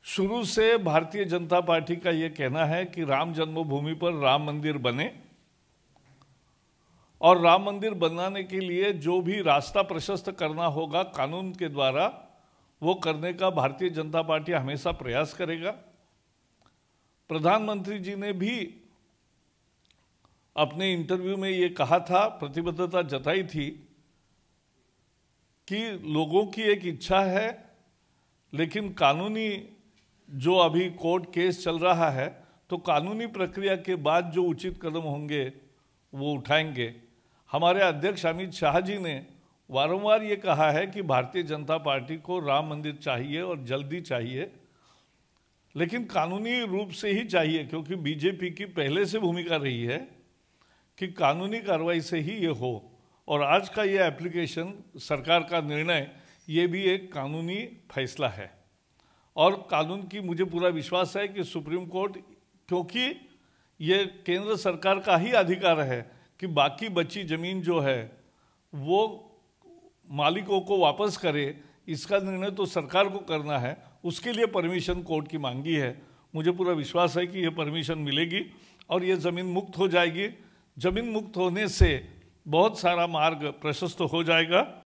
शुरू से भारतीय जनता पार्टी का ये कहना है कि राम जन्मभूमि पर राम मंदिर बने और राम मंदिर बनाने के लिए जो भी रास्ता प्रशस्त करना होगा कानून के द्वारा वो करने का भारतीय जनता पार्टी हमेशा प्रयास करेगा। प्रधानमंत्री जी ने भी अपने इंटरव्यू में ये कहा था, प्रतिबद्धता जताई थी कि लोगों की एक इच्छा है, लेकिन कानूनी जो अभी कोर्ट केस चल रहा है तो कानूनी प्रक्रिया के बाद जो उचित कदम होंगे वो उठाएंगे। हमारे अध्यक्ष अमित शाह जी ने वारंवार ये कहा है कि भारतीय जनता पार्टी को राम मंदिर चाहिए और जल्दी चाहिए, लेकिन कानूनी रूप से ही चाहिए, क्योंकि बीजेपी की पहले से भूमिका रही है कि कानूनी कार्रवाई से ही ये हो। और आज का ये एप्लीकेशन, सरकार का निर्णय, ये भी एक कानूनी फैसला है और कानून की मुझे पूरा विश्वास है कि सुप्रीम कोर्ट, क्योंकि ये केंद्र सरकार का ही अधिकार है कि बाकी बची ज़मीन जो है वो मालिकों को वापस करे, इसका निर्णय तो सरकार को करना है। उसके लिए परमिशन कोर्ट की मांगी है। मुझे पूरा विश्वास है कि ये परमिशन मिलेगी और ये ज़मीन मुक्त हो जाएगी। ज़मीन मुक्त होने से बहुत सारा मार्ग प्रशस्त हो जाएगा